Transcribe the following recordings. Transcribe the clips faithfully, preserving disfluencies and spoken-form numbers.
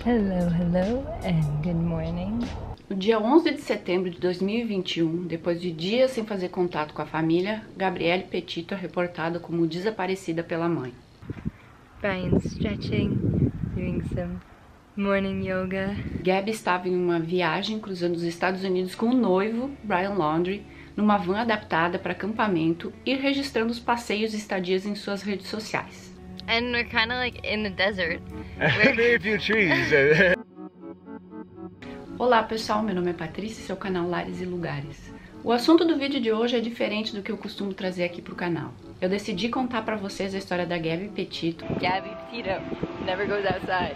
Hello, hello, and good morning. No dia onze de setembro de dois mil e vinte e um, depois de dias sem fazer contato com a família, Gabrielle Petito é reportada como desaparecida pela mãe. Brian stretching, doing some morning yoga. Gabby estava em uma viagem cruzando os Estados Unidos com o noivo, Brian Laundrie, numa van adaptada para acampamento e registrando os passeios e estadias em suas redes sociais. And we're kind of like in the desert. Very few trees. Olá pessoal, meu nome é Patrícia e seu canal Lares e Lugares. O assunto do vídeo de hoje é diferente do que eu costumo trazer aqui pro canal. Eu decidi contar pra vocês a história da Gabby Petito, Gabby Petito never goes outside.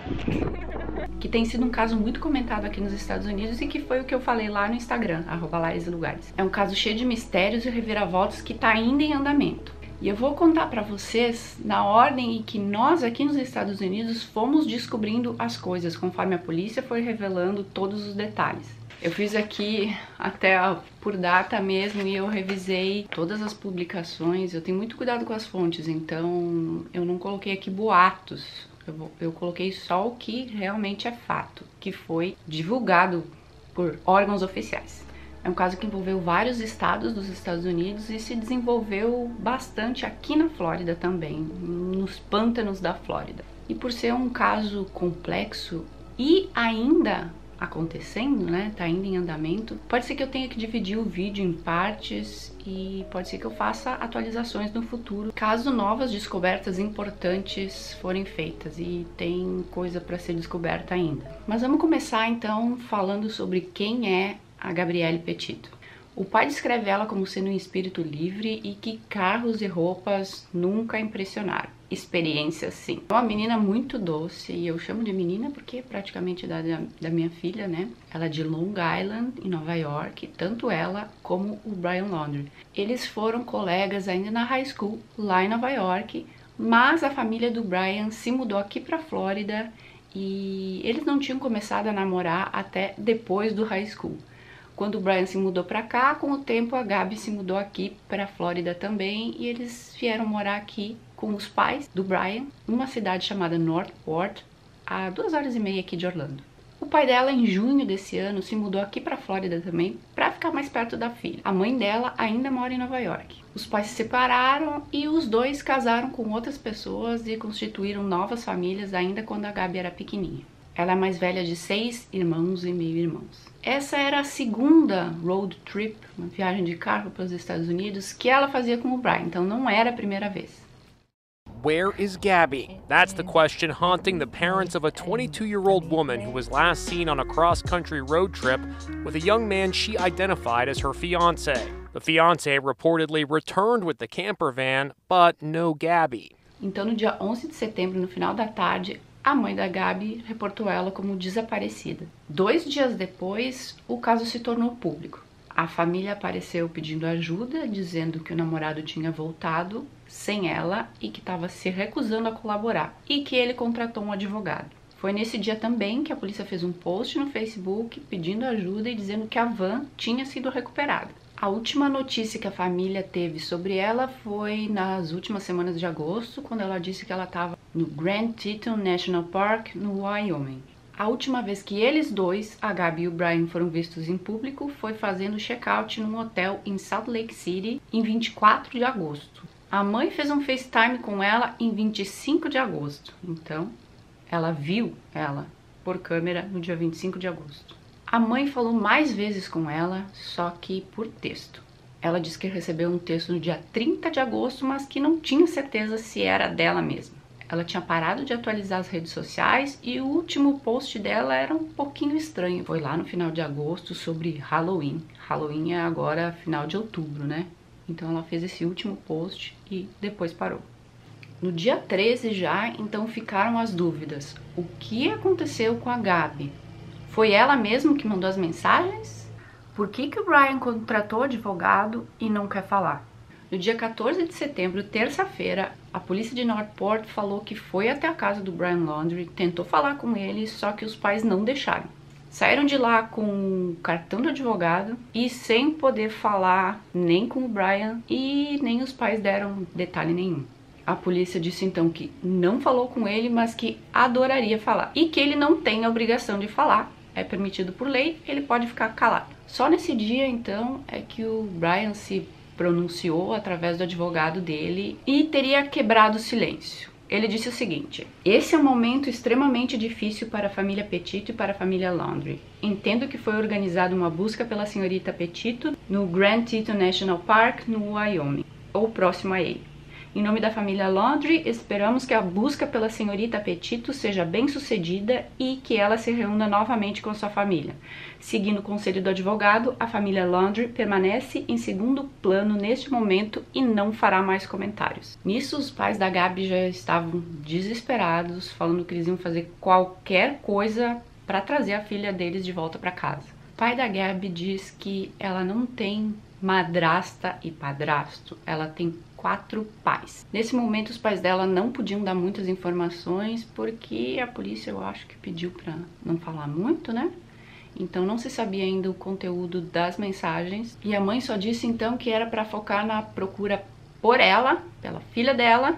que tem sido um caso muito comentado aqui nos Estados Unidos e que foi o que eu falei lá no Instagram, arroba Lares e Lugares. É um caso cheio de mistérios e reviravoltas que tá ainda em andamento. E eu vou contar pra vocês na ordem em que nós aqui nos Estados Unidos fomos descobrindo as coisas, conforme a polícia foi revelando todos os detalhes. Eu fiz aqui até por data mesmo e eu revisei todas as publicações. Eu tenho muito cuidado com as fontes, então eu não coloquei aqui boatos. Eu, eu coloquei só o que realmente é fato, que foi divulgado por órgãos oficiais. É um caso que envolveu vários estados dos Estados Unidos e se desenvolveu bastante aqui na Flórida também, nos pântanos da Flórida. E por ser um caso complexo e ainda acontecendo, né, tá ainda em andamento, pode ser que eu tenha que dividir o vídeo em partes e pode ser que eu faça atualizações no futuro, caso novas descobertas importantes forem feitas, e tem coisa para ser descoberta ainda. Mas vamos começar então falando sobre quem é a Gabrielle Petito. O pai descreve ela como sendo um espírito livre e que carros e roupas nunca a impressionaram. Experiência sim. É uma menina muito doce, e eu chamo de menina porque é praticamente da, da minha filha, né? Ela é de Long Island, em Nova York, tanto ela como o Brian Laundrie. Eles foram colegas ainda na high school, lá em Nova York, mas a família do Brian se mudou aqui pra Flórida e eles não tinham começado a namorar até depois do high school. Quando o Brian se mudou pra cá, com o tempo a Gabi se mudou aqui pra Flórida também e eles vieram morar aqui com os pais do Brian, numa cidade chamada Northport, a duas horas e meia aqui de Orlando. O pai dela, em junho desse ano, se mudou aqui pra Flórida também, pra ficar mais perto da filha. A mãe dela ainda mora em Nova York. Os pais se separaram e os dois casaram com outras pessoas e constituíram novas famílias ainda quando a Gabi era pequenininha. Ela é a mais velha de seis irmãos e meio-irmãos. Essa era a segunda road trip, uma viagem de carro para os Estados Unidos, que ela fazia com o Brian, então não era a primeira vez. Where is Gabby? That's the question haunting the parents of a twenty-two-year-old woman who was last seen on a cross-country road trip with a young man she identified as her fiancé. The fiancé reportedly returned with the camper van, but no Gabby. Então, no dia onze de setembro, no final da tarde, a mãe da Gabi reportou ela como desaparecida. Dois dias depois, o caso se tornou público. A família apareceu pedindo ajuda, dizendo que o namorado tinha voltado sem ela e que estava se recusando a colaborar, e que ele contratou um advogado. Foi nesse dia também que a polícia fez um post no Facebook pedindo ajuda e dizendo que a van tinha sido recuperada. A última notícia que a família teve sobre ela foi nas últimas semanas de agosto, quando ela disse que ela estava no Grand Teton National Park, no Wyoming. A última vez que eles dois, a Gabi e o Brian, foram vistos em público foi fazendo check-out num hotel em Salt Lake City em vinte e quatro de agosto. A mãe fez um FaceTime com ela em vinte e cinco de agosto, então ela viu ela por câmera no dia vinte e cinco de agosto. A mãe falou mais vezes com ela, só que por texto. Ela disse que recebeu um texto no dia trinta de agosto, mas que não tinha certeza se era dela mesma. Ela tinha parado de atualizar as redes sociais e o último post dela era um pouquinho estranho. Foi lá no final de agosto, sobre Halloween. Halloween é agora final de outubro, né? Então ela fez esse último post e depois parou. No dia treze já, então ficaram as dúvidas. O que aconteceu com a Gabi? Foi ela mesma que mandou as mensagens? Por que que o Brian contratou advogado e não quer falar? No dia quatorze de setembro, terça-feira, a polícia de Northport falou que foi até a casa do Brian Laundrie, tentou falar com ele, só que os pais não deixaram. Saíram de lá com cartão do advogado e sem poder falar nem com o Brian, e nem os pais deram detalhe nenhum. A polícia disse então que não falou com ele, mas que adoraria falar. E que ele não tem a obrigação de falar. É permitido por lei, ele pode ficar calado. Só nesse dia, então, é que o Brian se pronunciou através do advogado dele e teria quebrado o silêncio. Ele disse o seguinte: esse é um momento extremamente difícil para a família Petito e para a família Laundrie. Entendo que foi organizada uma busca pela senhorita Petito no Grand Teton National Park, no Wyoming, ou próximo a ele. Em nome da família Laundrie, esperamos que a busca pela senhorita Petito seja bem sucedida e que ela se reúna novamente com sua família. Seguindo o conselho do advogado, a família Laundrie permanece em segundo plano neste momento e não fará mais comentários. Nisso, os pais da Gabi já estavam desesperados, falando que eles iam fazer qualquer coisa para trazer a filha deles de volta para casa. O pai da Gabi diz que ela não tem madrasta e padrasto, ela tem quatro pais. Nesse momento, os pais dela não podiam dar muitas informações porque a polícia, eu acho que pediu para não falar muito, né? Então não se sabia ainda o conteúdo das mensagens e a mãe só disse então que era para focar na procura por ela, pela filha dela,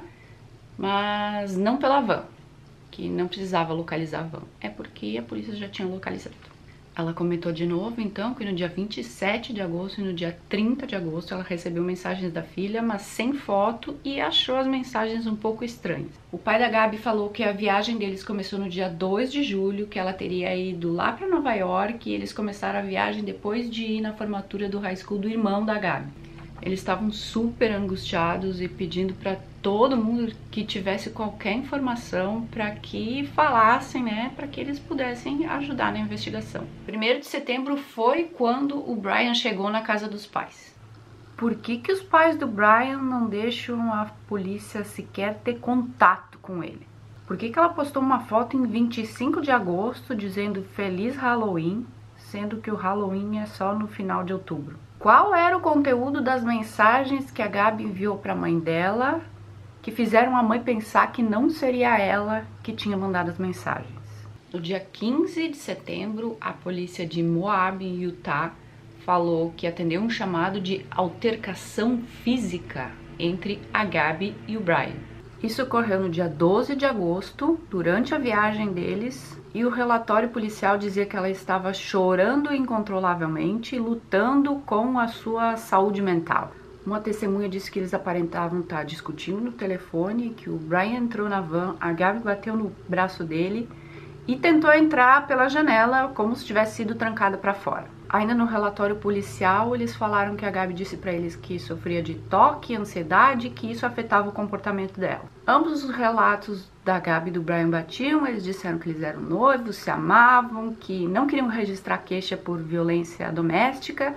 mas não pela van, que não precisava localizar a van. É porque a polícia já tinha localizado. Ela comentou de novo, então, que no dia vinte e sete de agosto e no dia trinta de agosto ela recebeu mensagens da filha, mas sem foto, e achou as mensagens um pouco estranhas. O pai da Gabi falou que a viagem deles começou no dia dois de julho, que ela teria ido lá para Nova York, e eles começaram a viagem depois de ir na formatura do high school do irmão da Gabi. Eles estavam super angustiados e pedindo para todo mundo que tivesse qualquer informação para que falassem, né, para que eles pudessem ajudar na investigação. primeiro de setembro foi quando o Brian chegou na casa dos pais. Por que que os pais do Brian não deixam a polícia sequer ter contato com ele? Por que que ela postou uma foto em vinte e cinco de agosto dizendo Feliz Halloween, sendo que o Halloween é só no final de outubro? Qual era o conteúdo das mensagens que a Gabi enviou para a mãe dela, que fizeram a mãe pensar que não seria ela que tinha mandado as mensagens? No dia quinze de setembro, a polícia de Moab, em Utah, falou que atendeu um chamado de altercação física entre a Gabi e o Brian. Isso ocorreu no dia doze de agosto, durante a viagem deles, e o relatório policial dizia que ela estava chorando incontrolavelmente e lutando com a sua saúde mental. Uma testemunha disse que eles aparentavam estar discutindo no telefone, que o Brian entrou na van, a Gabi bateu no braço dele e tentou entrar pela janela como se tivesse sido trancada para fora. Ainda no relatório policial, eles falaram que a Gabi disse para eles que sofria de toque, ansiedade e que isso afetava o comportamento dela. Ambos os relatos da Gabi e do Brian batiam, eles disseram que eles eram noivos, se amavam, que não queriam registrar queixa por violência doméstica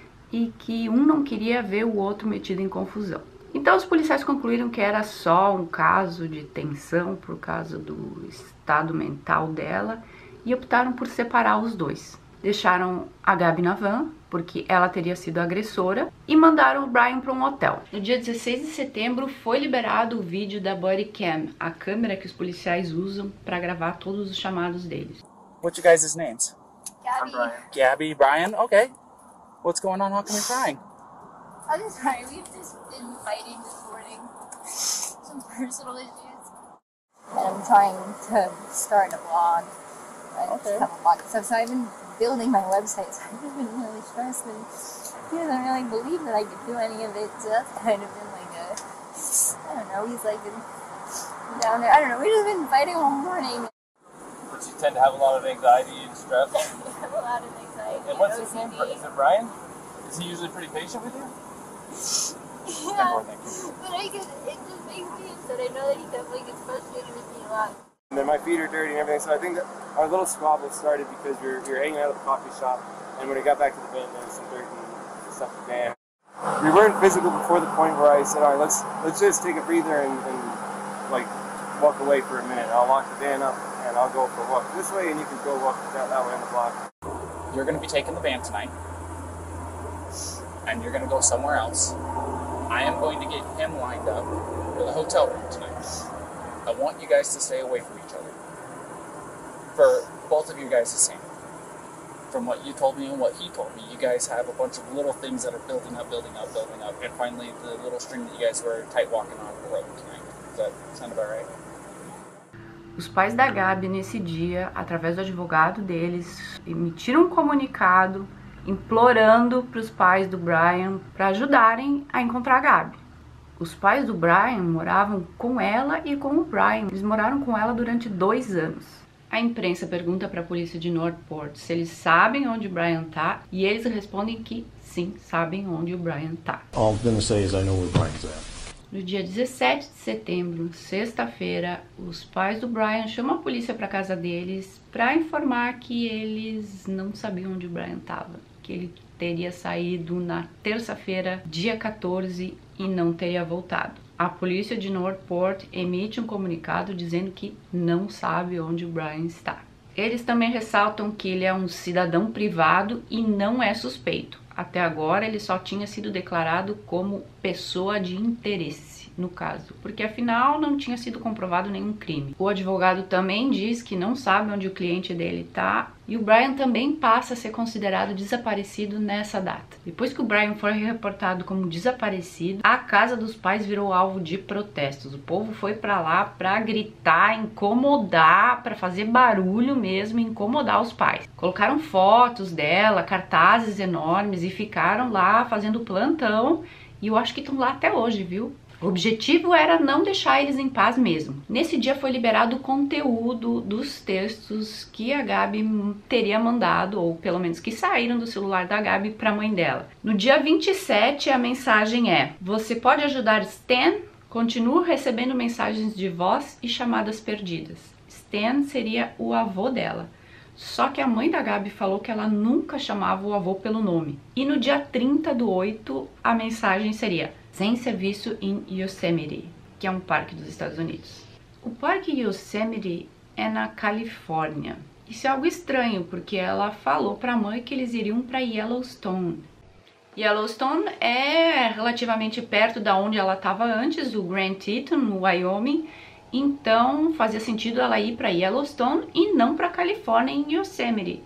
e que um não queria ver o outro metido em confusão. Então os policiais concluíram que era só um caso de tensão por causa do estado mental dela e optaram por separar os dois. Deixaram a Gabi na van, porque ela teria sido agressora, e mandaram o Brian para um hotel. No dia dezesseis de setembro foi liberado o vídeo da body cam, a câmera que os policiais usam para gravar todos os chamados deles. What's your guys' names? Gabby. I'm Brian. Gabby, Brian, okay. What's going on? How come you're crying? I'm just sorry, we've just been fighting this morning. Some personal issues. And I'm trying to start a blog. I Okay. have a blog and stuff, so I've been building my website, so I've just been really stressed and he doesn't really believe that I could do any of it, so that's kind of been like a, I don't know, he's like been down there, I don't know, we've just been fighting all morning. But you tend to have a lot of anxiety and stress. I have a lot of anxiety. And what's O his C D. name? Is it Brian? Is he usually pretty patient with you? Yeah, but I get, it just makes me upset. I know that he definitely gets frustrated with me a lot. And then my feet are dirty and everything, so I think that our little squabble started because we were, we were hanging out at the coffee shop, and when we got back to the van, there was some dirt and stuff in the van. We weren't physical before the point where I said, all right, let's let's just take a breather and, and like walk away for a minute. I'll lock the van up and I'll go for a walk this way, and you can go walk that, that way on the block. You're going to be taking the van tonight, and you're going to go somewhere else. I am going to get him lined up for the hotel room tonight. I want you guys to stay away from each other. For both of you guys the same. From what you told me and what he told me, you guys have a bunch of little things that are building up, building up, building up, and finally the little string that you guys were tight walking on the road tonight. that sound about right? Os pais da Gabi, nesse dia, através do advogado deles, emitiram um comunicado implorando para os pais do Brian para ajudarem a encontrar a Gabi. Os pais do Brian moravam com ela e com o Brian. Eles moraram com ela durante dois anos. A imprensa pergunta para a polícia de Northport se eles sabem onde o Brian tá, e eles respondem que sim, sabem onde o Brian tá. All I'm gonna say is I know where Brian's at. No dia dezessete de setembro, sexta-feira, os pais do Brian chamam a polícia para casa deles para informar que eles não sabiam onde o Brian estava, que ele teria saído na terça-feira, dia quatorze, e não teria voltado. A polícia de Northport emite um comunicado dizendo que não sabe onde o Brian está. Eles também ressaltam que ele é um cidadão privado e não é suspeito. Até agora ele só tinha sido declarado como pessoa de interesse, no caso, porque afinal não tinha sido comprovado nenhum crime. O advogado também diz que não sabe onde o cliente dele está, e o Brian também passa a ser considerado desaparecido nessa data. Depois que o Brian foi reportado como desaparecido, a casa dos pais virou alvo de protestos. O povo foi para lá para gritar, incomodar, para fazer barulho mesmo, incomodar os pais. Colocaram fotos dela, cartazes enormes, e ficaram lá fazendo plantão, e eu acho que estão lá até hoje, viu? O objetivo era não deixar eles em paz mesmo. Nesse dia foi liberado o conteúdo dos textos que a Gabi teria mandado, ou pelo menos que saíram do celular da Gabi para a mãe dela. No dia vinte e sete a mensagem é: você pode ajudar Stan? Continuo recebendo mensagens de voz e chamadas perdidas. Stan seria o avô dela. Só que a mãe da Gabi falou que ela nunca chamava o avô pelo nome. E no dia trinta do oito, a mensagem seria: sem serviço em Yosemite, que é um parque dos Estados Unidos. O parque Yosemite é na Califórnia. Isso é algo estranho, porque ela falou para a mãe que eles iriam para Yellowstone. Yellowstone é relativamente perto da onde ela estava antes, do Grand Teton, no Wyoming. Então fazia sentido ela ir para Yellowstone e não para Califórnia, em Yosemite.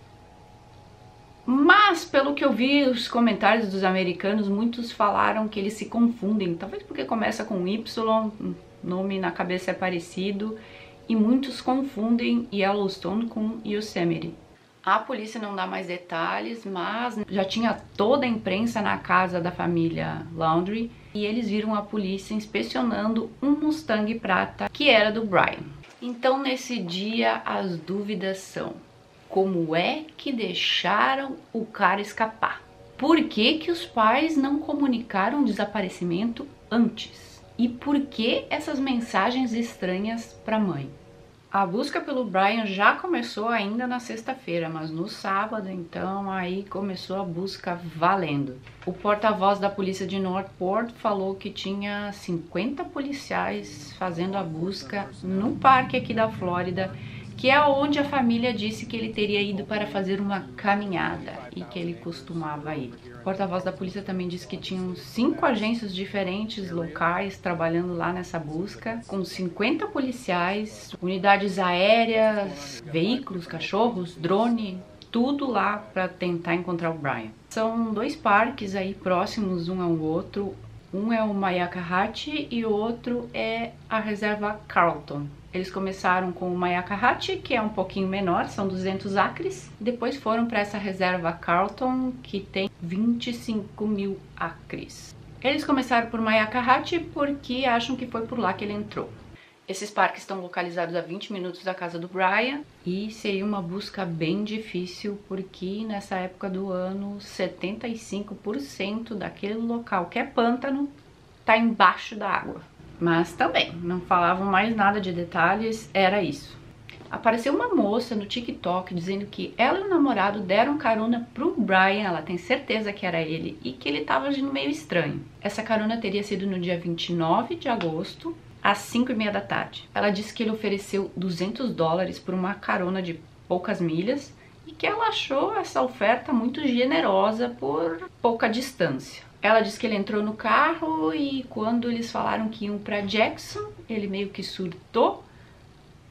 Mas, pelo que eu vi os comentários dos americanos, muitos falaram que eles se confundem. Talvez porque começa com Y, nome na cabeça é parecido, e muitos confundem Yellowstone com Yosemite. A polícia não dá mais detalhes, mas já tinha toda a imprensa na casa da família Laundrie, e eles viram a polícia inspecionando um Mustang prata que era do Brian. Então, nesse dia, as dúvidas são: como é que deixaram o cara escapar? Por que que os pais não comunicaram o desaparecimento antes? E por que essas mensagens estranhas para a mãe? A busca pelo Brian já começou ainda na sexta-feira, mas no sábado, então, aí começou a busca valendo. O porta-voz da polícia de Northport falou que tinha cinquenta policiais fazendo a busca no parque aqui da Flórida, que é onde a família disse que ele teria ido para fazer uma caminhada e que ele costumava ir. O porta-voz da polícia também disse que tinham cinco agências diferentes locais trabalhando lá nessa busca, com cinquenta policiais, unidades aéreas, veículos, cachorros, drone, tudo lá para tentar encontrar o Brian. São dois parques aí próximos um ao outro. Um é o Mayakahatchee e o outro é a reserva Carlton. Eles começaram com o Mayakahatchee, que é um pouquinho menor, são duzentos acres. Depois foram para essa reserva Carlton, que tem vinte e cinco mil acres. Eles começaram por Mayakahatchee porque acham que foi por lá que ele entrou. Esses parques estão localizados a vinte minutos da casa do Brian e seria uma busca bem difícil porque nessa época do ano setenta e cinco por cento daquele local que é pântano está embaixo da água. Mas também não falavam mais nada de detalhes, era isso. Apareceu uma moça no TikTok dizendo que ela e o namorado deram carona pro Brian, ela tem certeza que era ele, e que ele estava agindo meio estranho. Essa carona teria sido no dia vinte e nove de agosto, às cinco e meia da tarde. Ela disse que ele ofereceu duzentos dólares por uma carona de poucas milhas e que ela achou essa oferta muito generosa por pouca distância. Ela disse que ele entrou no carro e quando eles falaram que iam para Jackson, ele meio que surtou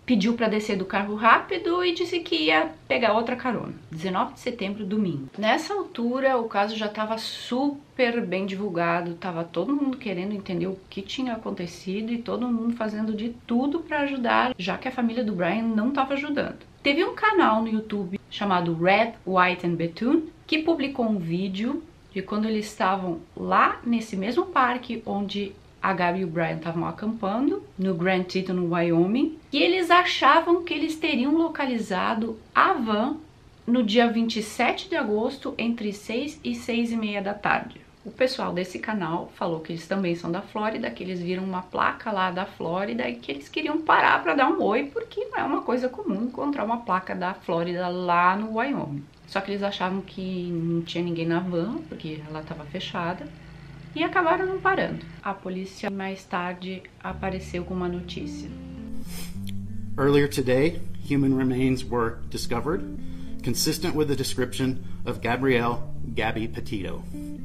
pediu para descer do carro rápido e disse que ia pegar outra carona. dezenove de setembro, domingo. Nessa altura, o caso já estava super bem divulgado, tava todo mundo querendo entender o que tinha acontecido e todo mundo fazendo de tudo para ajudar, já que a família do Brian não estava ajudando. Teve um canal no YouTube chamado Red, White and Bethune que publicou um vídeo de quando eles estavam lá nesse mesmo parque onde a Gabi e o Brian estavam acampando, no Grand Teton, no Wyoming, e eles achavam que eles teriam localizado a van no dia vinte e sete de agosto, entre seis e seis e meia da tarde. O pessoal desse canal falou que eles também são da Flórida, que eles viram uma placa lá da Flórida e que eles queriam parar para dar um oi, porque não é uma coisa comum encontrar uma placa da Flórida lá no Wyoming. Só que eles achavam que não tinha ninguém na van, porque ela estava fechada, e acabaram não parando. A polícia mais tarde apareceu com uma notícia. Earlier today, human remains were discovered, consistent with the description of Gabrielle Gabby Petito.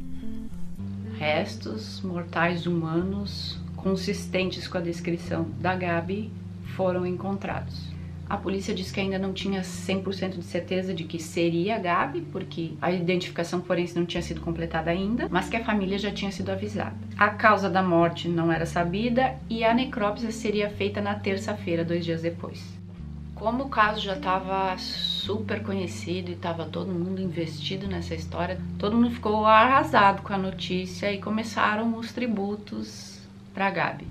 Restos mortais humanos consistentes com a descrição da Gabi foram encontrados. A polícia diz que ainda não tinha cem por cento de certeza de que seria a Gabi, porque a identificação forense não tinha sido completada ainda, mas que a família já tinha sido avisada. A causa da morte não era sabida e a necrópsia seria feita na terça-feira, dois dias depois. Como o caso já estava super conhecido e estava todo mundo investido nessa história, todo mundo ficou arrasado com a notícia e começaram os tributos para Gabi.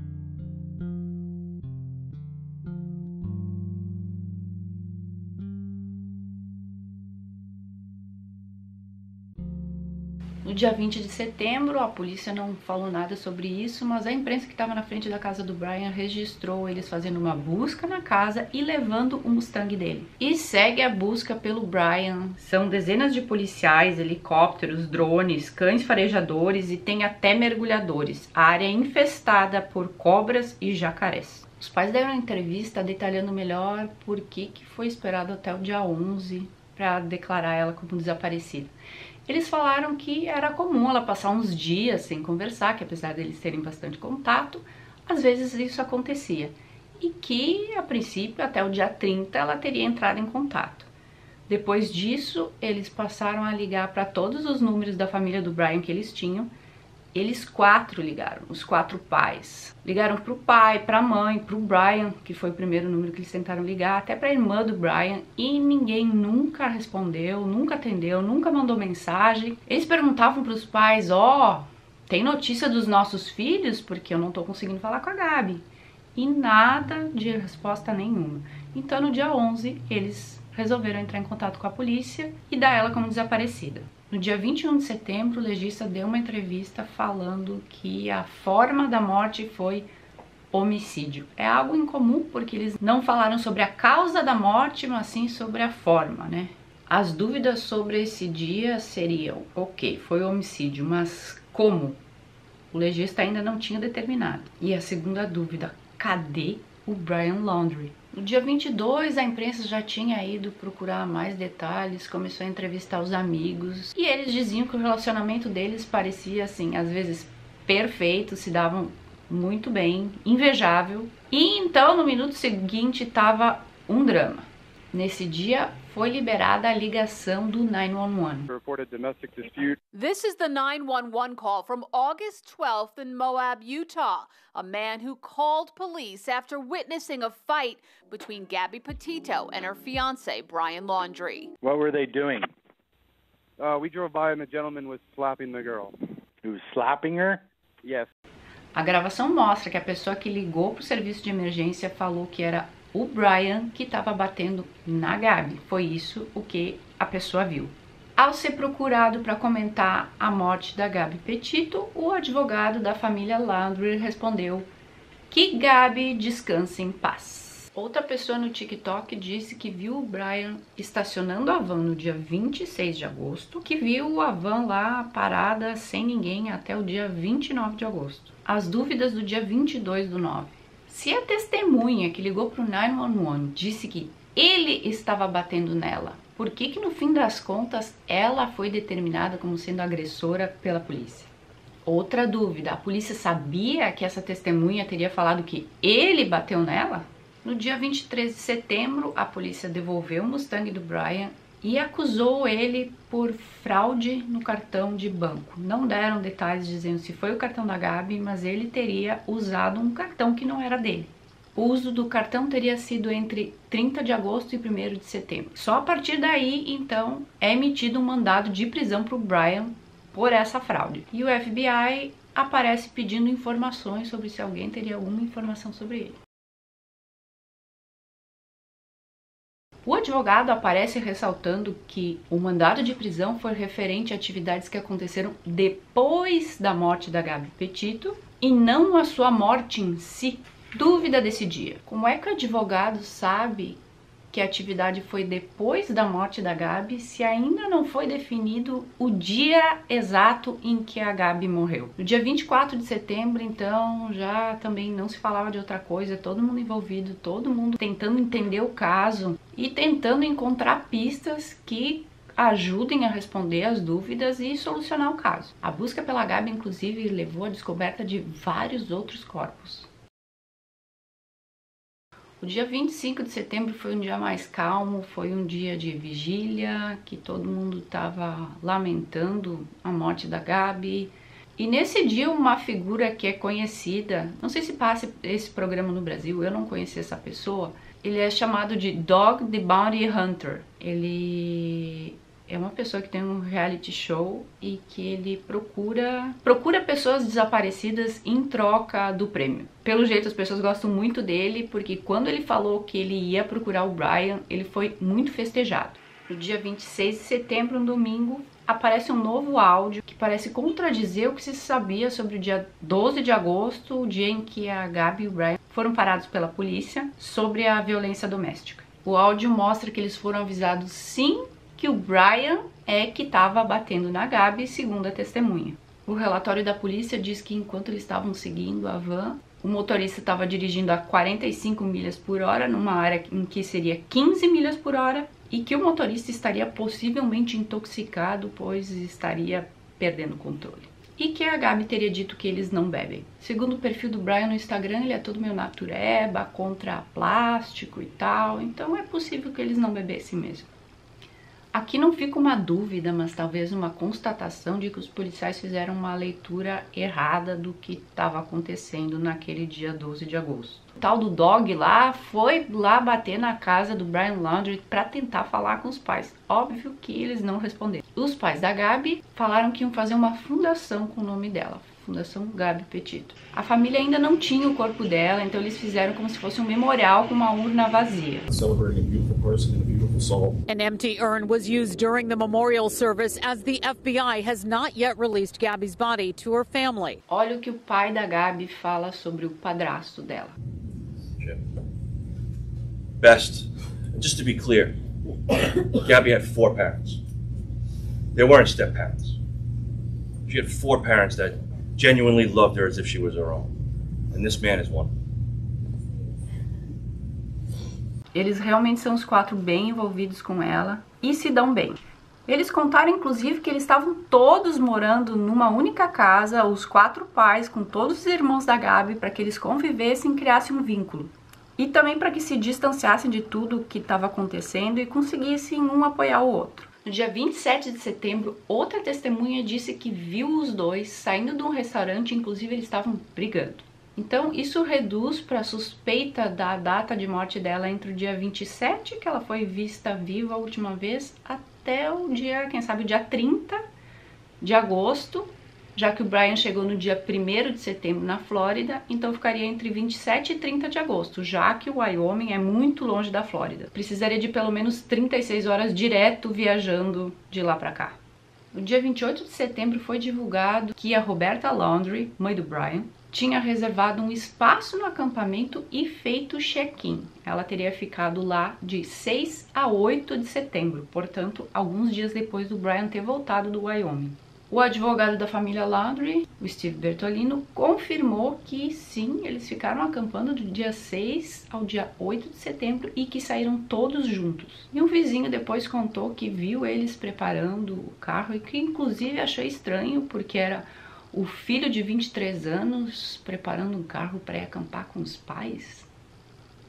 No dia vinte de setembro, a polícia não falou nada sobre isso, mas a imprensa que estava na frente da casa do Brian registrou eles fazendo uma busca na casa e levando o Mustang dele. E segue a busca pelo Brian. São dezenas de policiais, helicópteros, drones, cães farejadores e tem até mergulhadores. A área é infestada por cobras e jacarés. Os pais deram uma entrevista detalhando melhor por que que foi esperado até o dia onze para declarar ela como desaparecida. Eles falaram que era comum ela passar uns dias sem conversar, que apesar deles terem bastante contato, às vezes isso acontecia. E que, a princípio, até o dia trinta, ela teria entrado em contato. Depois disso, eles passaram a ligar para todos os números da família do Brian que eles tinham. Eles quatro ligaram, os quatro pais. Ligaram pro pai, pra mãe, pro Brian, que foi o primeiro número que eles tentaram ligar, até pra irmã do Brian, e ninguém nunca respondeu, nunca atendeu, nunca mandou mensagem. Eles perguntavam pros pais, ó, oh, tem notícia dos nossos filhos? Porque eu não tô conseguindo falar com a Gabi. E nada de resposta nenhuma. Então no dia onze, eles resolveram entrar em contato com a polícia e dar ela como desaparecida. No dia vinte e um de setembro, o legista deu uma entrevista falando que a forma da morte foi homicídio. É algo incomum porque eles não falaram sobre a causa da morte, mas sim sobre a forma, né? As dúvidas sobre esse dia seriam, ok, foi homicídio, mas como? O legista ainda não tinha determinado. E a segunda dúvida, cadê o Brian Laundrie? No dia vinte e dois, a imprensa já tinha ido procurar mais detalhes, começou a entrevistar os amigos. E eles diziam que o relacionamento deles parecia, assim, às vezes perfeito, se davam muito bem, invejável. E então, no minuto seguinte, estava um drama. Nesse dia, foi liberada a ligação do nine one one. Reported domestic dispute. This is the nine one one call from August twelfth in Moab, Utah. A man who called police after witnessing a fight between Gabby Petito and her fiancé, Brian Laundrie. What were they doing? Uh, we drove by and the gentleman was slapping the girl. He was slapping her? Yes. A gravação mostra que a pessoa que ligou para o serviço de emergência falou que era o Brian que estava batendo na Gabi. Foi isso o que a pessoa viu. Ao ser procurado para comentar a morte da Gabi Petito, o advogado da família Laundrie respondeu que Gabi descanse em paz. Outra pessoa no TikTok disse que viu o Brian estacionando a van no dia vinte e seis de agosto, que viu a van lá parada sem ninguém até o dia vinte e nove de agosto. As dúvidas do dia vinte e dois do nove. Se a testemunha que ligou para o nine one one disse que ele estava batendo nela, por que que no fim das contas ela foi determinada como sendo agressora pela polícia? Outra dúvida, a polícia sabia que essa testemunha teria falado que ele bateu nela? No dia vinte e três de setembro, a polícia devolveu o Mustang do Brian e acusou ele por fraude no cartão de banco. Não deram detalhes dizendo se foi o cartão da Gabi, mas ele teria usado um cartão que não era dele. O uso do cartão teria sido entre trinta de agosto e primeiro de setembro. Só a partir daí, então, é emitido um mandado de prisão para o Brian por essa fraude. E o F B I aparece pedindo informações sobre se alguém teria alguma informação sobre ele. O advogado aparece ressaltando que o mandado de prisão foi referente a atividades que aconteceram depois da morte da Gabi Petito e não a sua morte em si. Dúvida desse dia. Como é que o advogado sabe que a atividade foi depois da morte da Gabi se ainda não foi definido o dia exato em que a Gabi morreu? No dia vinte e quatro de setembro, então, já também não se falava de outra coisa, todo mundo envolvido, todo mundo tentando entender o caso e tentando encontrar pistas que ajudem a responder as dúvidas e solucionar o caso. A busca pela Gabi, inclusive, levou à descoberta de vários outros corpos. O dia vinte e cinco de setembro foi um dia mais calmo, foi um dia de vigília, que todo mundo estava lamentando a morte da Gabi. E nesse dia uma figura que é conhecida, não sei se passa esse programa no Brasil, eu não conheci essa pessoa, ele é chamado de Dog the Bounty Hunter. Ele é uma pessoa que tem um reality show e que ele procura procura pessoas desaparecidas em troca do prêmio. Pelo jeito as pessoas gostam muito dele, porque quando ele falou que ele ia procurar o Brian, ele foi muito festejado. No dia vinte e seis de setembro, um domingo, aparece um novo áudio que parece contradizer o que se sabia sobre o dia doze de agosto, o dia em que a Gabi e o Brian foram parados pela polícia sobre a violência doméstica. O áudio mostra que eles foram avisados sim que o Brian é que estava batendo na Gabi, segundo a testemunha. O relatório da polícia diz que enquanto eles estavam seguindo a van, o motorista estava dirigindo a quarenta e cinco milhas por hora, numa área em que seria quinze milhas por hora, e que o motorista estaria possivelmente intoxicado, pois estaria perdendo o controle. E que a Gabi teria dito que eles não bebem. Segundo o perfil do Brian no Instagram, ele é todo meio natureba, contra plástico e tal, então é possível que eles não bebessem mesmo. Aqui não fica uma dúvida, mas talvez uma constatação de que os policiais fizeram uma leitura errada do que estava acontecendo naquele dia doze de agosto. O tal do Dog lá foi lá bater na casa do Brian Laundrie para tentar falar com os pais. Óbvio que eles não responderam. Os pais da Gabi falaram que iam fazer uma fundação com o nome dela. Fundação Gabi Petito. A família ainda não tinha o corpo dela, então eles fizeram como se fosse um memorial com uma urna vazia. Celebrating a beautiful person and a beautiful soul. An empty urn was used during the memorial service as the F B I has not yet released Gabi's body to her family. Olha o que o pai da Gabi fala sobre o padrasto dela. Jim. Best, just to be clear, Gabi had four parents. They weren't step parents. She had four parents that genuinely loved her as if she was her own. And this man is one. Eles realmente são os quatro bem envolvidos com ela e se dão bem. Eles contaram inclusive que eles estavam todos morando numa única casa, os quatro pais com todos os irmãos da Gabi, para que eles convivessem e criassem um vínculo. E também para que se distanciassem de tudo o que estava acontecendo e conseguissem um apoiar o outro. No dia vinte e sete de setembro, outra testemunha disse que viu os dois saindo de um restaurante, inclusive eles estavam brigando. Então isso reduz para a suspeita da data de morte dela entre o dia vinte e sete, que ela foi vista viva a última vez, até o dia, quem sabe, o dia trinta de agosto, já que o Brian chegou no dia primeiro de setembro na Flórida, então ficaria entre vinte e sete e trinta de agosto, já que o Wyoming é muito longe da Flórida. Precisaria de pelo menos trinta e seis horas direto viajando de lá para cá. No dia vinte e oito de setembro foi divulgado que a Roberta Laundrie, mãe do Brian, tinha reservado um espaço no acampamento e feito check-in. Ela teria ficado lá de seis a oito de setembro, portanto, alguns dias depois do Brian ter voltado do Wyoming. O advogado da família Laundrie, o Steve Bertolino, confirmou que sim, eles ficaram acampando do dia seis ao dia oito de setembro e que saíram todos juntos. E um vizinho depois contou que viu eles preparando o carro e que inclusive achou estranho porque era o filho de vinte e três anos preparando um carro para ir acampar com os pais.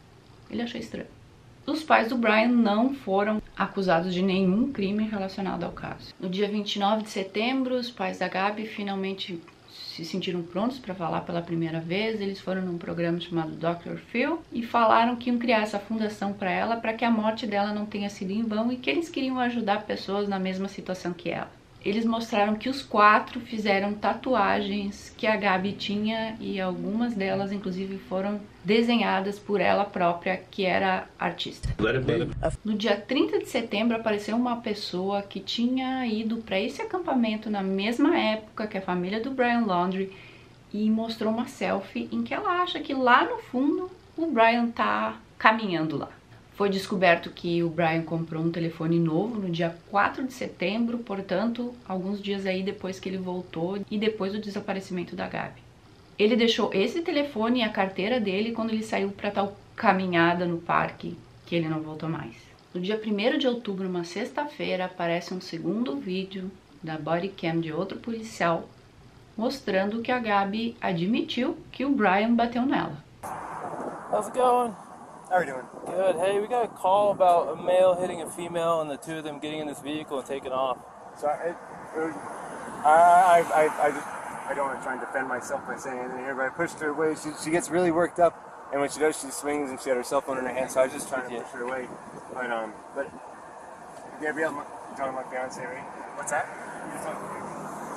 Ele achou estranho. Os pais do Brian não foram acusados de nenhum crime relacionado ao caso. No dia vinte e nove de setembro, os pais da Gabi finalmente se sentiram prontos para falar pela primeira vez. Eles foram num programa chamado doutor Phil e falaram que iam criar essa fundação para ela, para que a morte dela não tenha sido em vão e que eles queriam ajudar pessoas na mesma situação que ela. Eles mostraram que os quatro fizeram tatuagens que a Gabi tinha e algumas delas, inclusive, foram desenhadas por ela própria, que era artista. No dia trinta de setembro, apareceu uma pessoa que tinha ido para esse acampamento na mesma época que a família do Brian Laundrie e mostrou uma selfie em que ela acha que lá no fundo o Brian tá caminhando lá. Foi descoberto que o Brian comprou um telefone novo no dia quatro de setembro, portanto, alguns dias aí depois que ele voltou e depois do desaparecimento da Gabi. Ele deixou esse telefone e a carteira dele quando ele saiu para tal caminhada no parque, que ele não voltou mais. No dia primeiro de outubro, uma sexta-feira, aparece um segundo vídeo da bodycam de outro policial mostrando que a Gabi admitiu que o Brian bateu nela. How's it going? How are you doing? Good. Hey, we got a call about a male hitting a female and the two of them getting in this vehicle and taking off. So I, it, it, I, I, I, just, I don't want to try and defend myself by saying anything here, but I pushed her away. She, she gets really worked up, and when she does, she swings, and she had her cell phone in her hand. So I was just trying to push her away. But um, but Gabrielle, you're talking about fiance, right? What's that? You're just talking about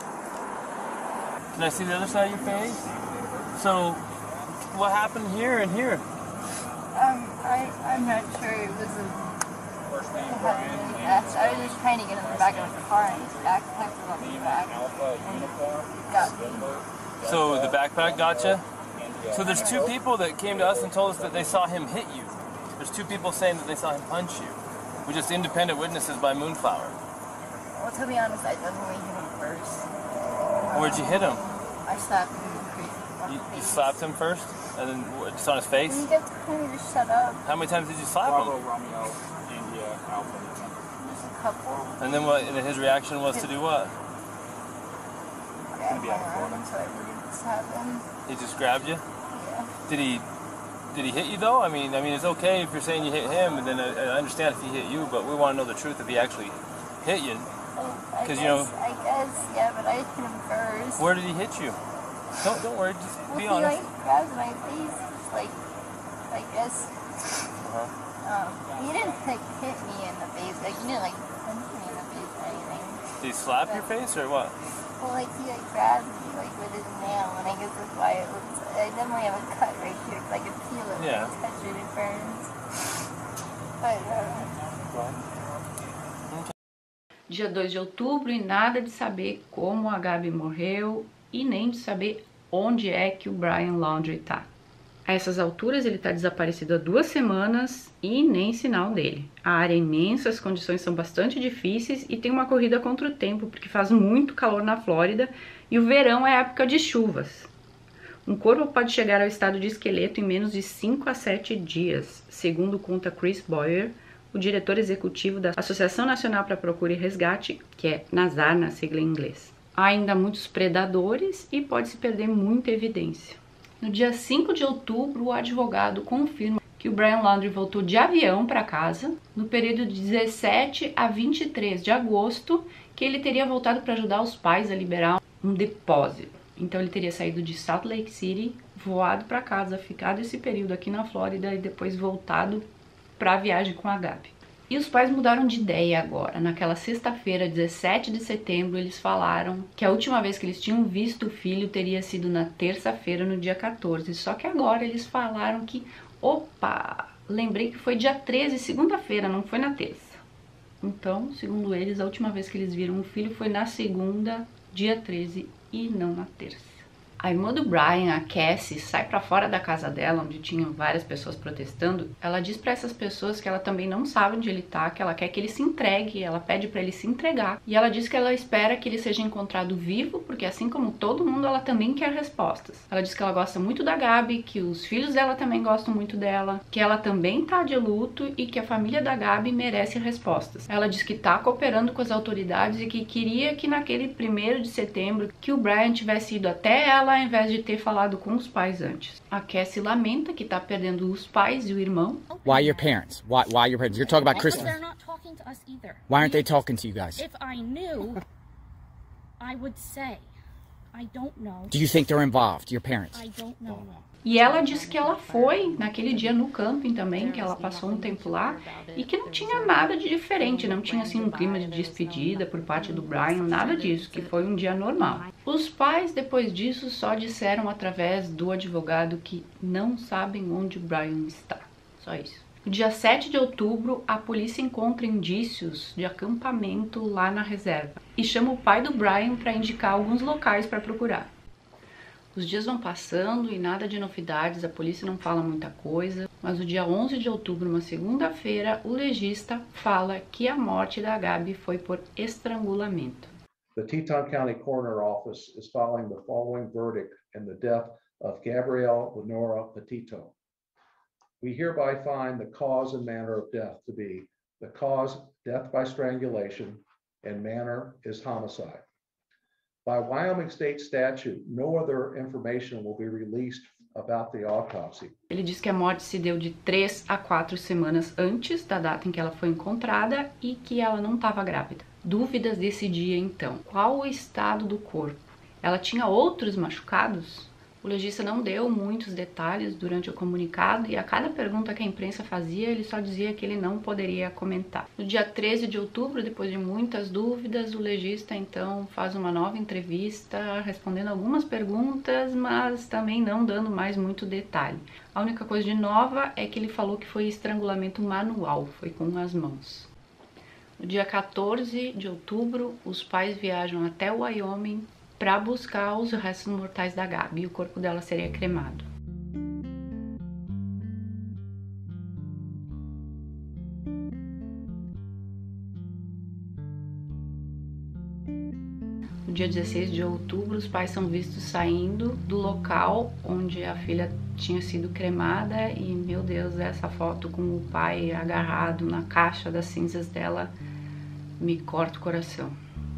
Can I see the other side of your face? So, what happened here and here? Um, I, I'm not sure. It was a... First name, Brian. I was just trying to get in the back of the car and his backpack was on the back. And it got me. So the backpack got you? So there's two people that came to us and told us that they saw him hit you. There's two people saying that they saw him punch you. We're just independent witnesses by Moonflower. Well, to be honest, I definitely hit him first. Where'd you hit him? I slapped him in the face. You, you slapped him first? And then what, just on his face? You get to kind of just shut up. How many times did you slap Bravo, him? Romeo, India, Alpha. Just a couple. And then what? And then his reaction was to do what? I went around so I wouldn't slap him. He just grabbed you? Yeah. Did he? Did he hit you though? I mean, I mean, it's okay if you're saying you hit him, and then I, I understand if he hit you, but we want to know the truth if he actually hit you. Because you know. I guess, yeah, but I hit him first. Where did he hit you? Don't don't worry, just well, be he, honest. He like grabbed my face, just like, I guess. Uh-huh. Um, he didn't like hit me in the face, like he didn't like punch me in the face or anything. Did he slap but, your face or what? Well, like he like grabbed me like with his nail, and I guess that's why it looks. I definitely have a cut right here because I can feel it. Yeah. When I touch it, it burns. But um, Dia dois de outubro e nada de saber como a Gabi morreu e nem de saber onde é que o Brian Laundrie tá. A essas alturas ele tá desaparecido há duas semanas e nem sinal dele. A área é imensa, as condições são bastante difíceis e tem uma corrida contra o tempo porque faz muito calor na Flórida e o verão é época de chuvas. Um corpo pode chegar ao estado de esqueleto em menos de cinco a sete dias, segundo conta Chris Boyer, o diretor executivo da Associação Nacional para Procura e Resgate, que é NASAR na sigla em inglês. Há ainda muitos predadores e pode-se perder muita evidência. No dia cinco de outubro, o advogado confirma que o Brian Laundrie voltou de avião para casa no período de dezessete a vinte e três de agosto, que ele teria voltado para ajudar os pais a liberar um depósito. Então ele teria saído de Salt Lake City, voado para casa, ficado esse período aqui na Flórida e depois voltado para a viagem com a Gabi. E os pais mudaram de ideia agora. Naquela sexta-feira, dezessete de setembro, eles falaram que a última vez que eles tinham visto o filho teria sido na terça-feira, no dia quatorze. Só que agora eles falaram que, opa, lembrei que foi dia treze, segunda-feira, não foi na terça. Então, segundo eles, a última vez que eles viram o filho foi na segunda, dia treze, e não na terça. A irmã do Brian, a Cassie, sai pra fora da casa dela, onde tinham várias pessoas protestando. Ela diz pra essas pessoas que ela também não sabe onde ele tá, que ela quer que ele se entregue, ela pede pra ele se entregar. E ela diz que ela espera que ele seja encontrado vivo, porque assim como todo mundo, ela também quer respostas. Ela diz que ela gosta muito da Gabi, que os filhos dela também gostam muito dela, que ela também tá de luto e que a família da Gabi merece respostas. Ela diz que tá cooperando com as autoridades e que queria que naquele primeiro de setembro, que o Brian tivesse ido até ela ela, ao invés de ter falado com os pais antes. A Cassie lamenta que tá perdendo os pais e o irmão. Why your parents? Why, why your parents? You're talking about Christmas. They're not talking to us either. Why aren't they talking to you guys? If I knew, I would say. I don't know. Do you think they're involved, your parents? I don't know. E ela disse que ela foi naquele dia no camping também, que ela passou um tempo lá, e que não tinha nada de diferente, não tinha assim um clima de despedida por parte do Brian, nada disso, que foi um dia normal. Os pais, depois disso, só disseram através do advogado que não sabem onde o Brian está. Só isso. No dia sete de outubro, a polícia encontra indícios de acampamento lá na reserva e chama o pai do Brian para indicar alguns locais para procurar. Os dias vão passando e nada de novidades, a polícia não fala muita coisa, mas no dia onze de outubro, uma segunda-feira, o legista fala que a morte da Gabi foi por estrangulamento. The Teton County Coroner Office is filing the following verdict in the death of Gabrielle Lenora Petito. We hereby find the cause and manner of death to be the cause, death by strangulation, and manner is homicide. By Wyoming state statute, no other information will be released about the autopsy. Ele diz que a morte se deu de três a quatro semanas antes da data em que ela foi encontrada e que ela não estava grávida. Dúvidas desse dia então. Qual o estado do corpo? Ela tinha outros machucados? O legista não deu muitos detalhes durante o comunicado e a cada pergunta que a imprensa fazia, ele só dizia que ele não poderia comentar. No dia treze de outubro, depois de muitas dúvidas, o legista então faz uma nova entrevista, respondendo algumas perguntas, mas também não dando mais muito detalhe. A única coisa de nova é que ele falou que foi estrangulamento manual, foi com as mãos. No dia quatorze de outubro, os pais viajam até o Wyoming para buscar os restos mortais da Gabi e o corpo dela seria cremado. No dia dezesseis de outubro, os pais são vistos saindo do local onde a filha tinha sido cremada e, meu Deus, essa foto com o pai agarrado na caixa das cinzas dela me corta o coração.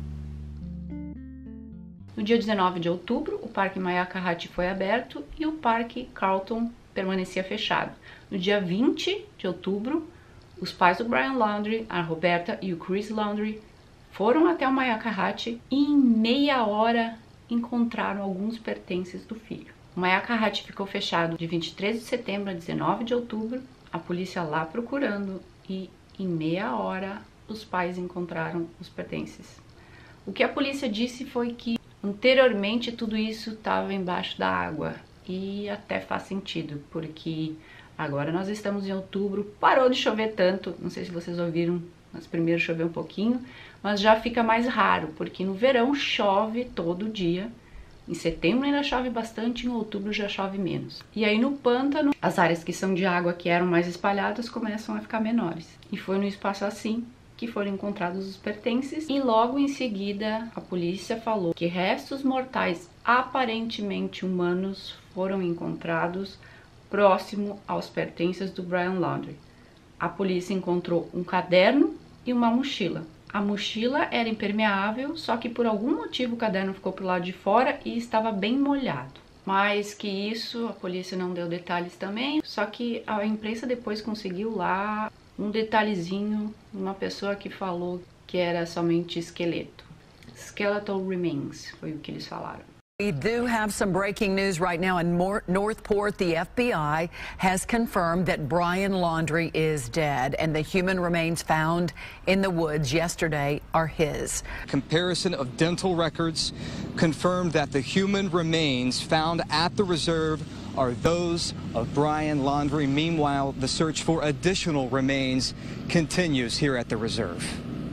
No dia dezenove de outubro, o Parque Mayakahatchee foi aberto e o Parque Carlton permanecia fechado. No dia vinte de outubro, os pais do Brian Laundrie, a Roberta e o Chris Laundrie, foram até o Mayakahatchee e em meia hora encontraram alguns pertences do filho. O Mayakahatchee ficou fechado de vinte e três de setembro a dezenove de outubro, a polícia lá procurando e em meia hora os pais encontraram os pertences. O que a polícia disse foi que anteriormente tudo isso estava embaixo da água e até faz sentido, porque agora nós estamos em outubro, parou de chover tanto, não sei se vocês ouviram, mas primeiro choveu um pouquinho, mas já fica mais raro, porque no verão chove todo dia, em setembro ainda chove bastante, em outubro já chove menos. E aí no pântano, as áreas que são de água que eram mais espalhadas começam a ficar menores. E foi no espaço assim que foram encontrados os pertences e logo em seguida a polícia falou que restos mortais aparentemente humanos foram encontrados próximo aos pertences do Brian Laundrie. A polícia encontrou um caderno e uma mochila. A mochila era impermeável, só que por algum motivo o caderno ficou pro lado de fora e estava bem molhado. Mais que isso, a polícia não deu detalhes também, só que a imprensa depois conseguiu lá um detalhezinho, uma pessoa que falou que era somente esqueleto. Skeletal remains, foi o que eles falaram. We do have some breaking news right now in Northport. The F B I has confirmed that Brian Laundrie is dead and the human remains found in the woods yesterday are his. Comparison of dental records confirmed that the human remains found at the reserve are those of Brian Laundrie. Meanwhile, the search for additional remains continues here at the reserve.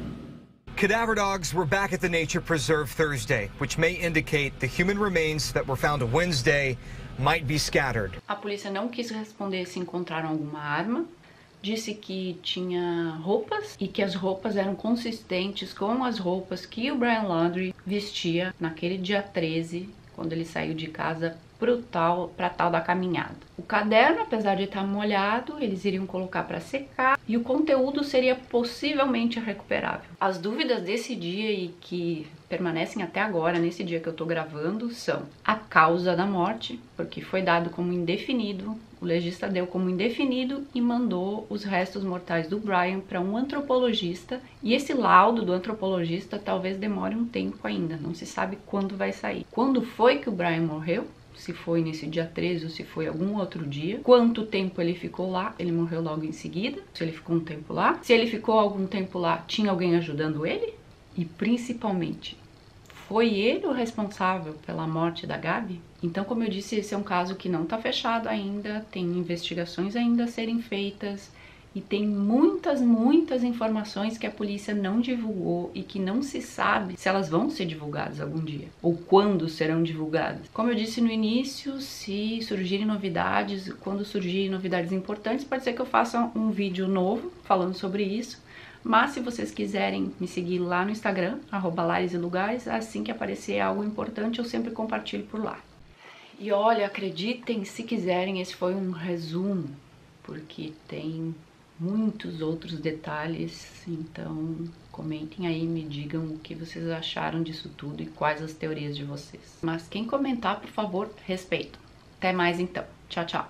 Cadaver dogs were back at the Nature Preserve Thursday, which may indicate the human remains that were found Wednesday might be scattered. A polícia não quis responder se encontraram alguma arma, disse que tinha roupas e que as roupas eram consistentes com as roupas que o Brian Laundrie vestia naquele dia treze, quando ele saiu de casa pro tal, pra tal da caminhada. O caderno, apesar de estar molhado, eles iriam colocar para secar e o conteúdo seria possivelmente recuperável. As dúvidas desse dia e que permanecem até agora, nesse dia que eu tô gravando, são a causa da morte, porque foi dado como indefinido, o legista deu como indefinido e mandou os restos mortais do Brian para um antropologista, e esse laudo do antropologista talvez demore um tempo ainda, não se sabe quando vai sair. Quando foi que o Brian morreu? Se foi nesse dia treze ou se foi algum outro dia. Quanto tempo ele ficou lá? Ele morreu logo em seguida. Se ele ficou um tempo lá. Se ele ficou algum tempo lá, tinha alguém ajudando ele? E principalmente, foi ele o responsável pela morte da Gabi? Então, como eu disse, esse é um caso que não está fechado ainda, tem investigações ainda a serem feitas e tem muitas, muitas informações que a polícia não divulgou e que não se sabe se elas vão ser divulgadas algum dia ou quando serão divulgadas. Como eu disse no início, se surgirem novidades, quando surgirem novidades importantes, pode ser que eu faça um vídeo novo falando sobre isso. Mas se vocês quiserem me seguir lá no Instagram, arroba Lares e Lugares, assim que aparecer algo importante eu sempre compartilho por lá. E olha, acreditem se quiserem, esse foi um resumo, porque tem muitos outros detalhes, então comentem aí, me digam o que vocês acharam disso tudo e quais as teorias de vocês. Mas quem comentar, por favor, respeito. Até mais então. Tchau, tchau.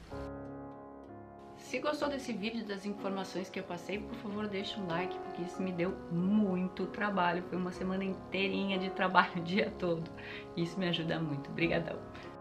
Se gostou desse vídeo, das informações que eu passei, por favor deixa um like, porque isso me deu muito trabalho. Foi uma semana inteirinha de trabalho o dia todo. Isso me ajuda muito. Obrigadão.